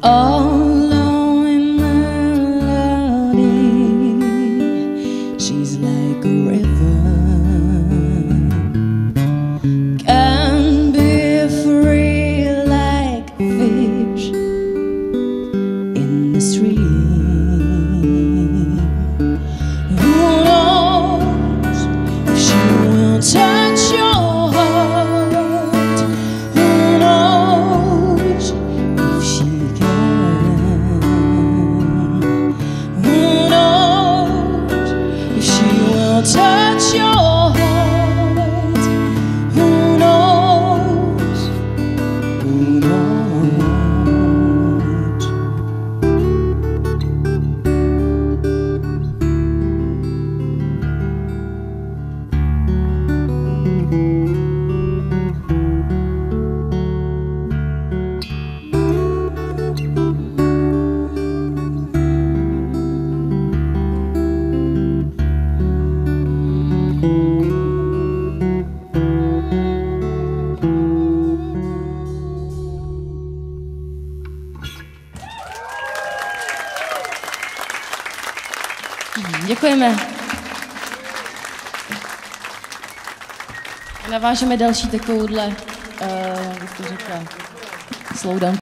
following melody. She's like a river, can be free like fish in the stream. Who knows if she will touch your heart? Who knows if she can? Who knows if she will touch your heart? Who knows? Who knows? Děkujeme. Navážeme další takovouhle, jak to říká, slowdown.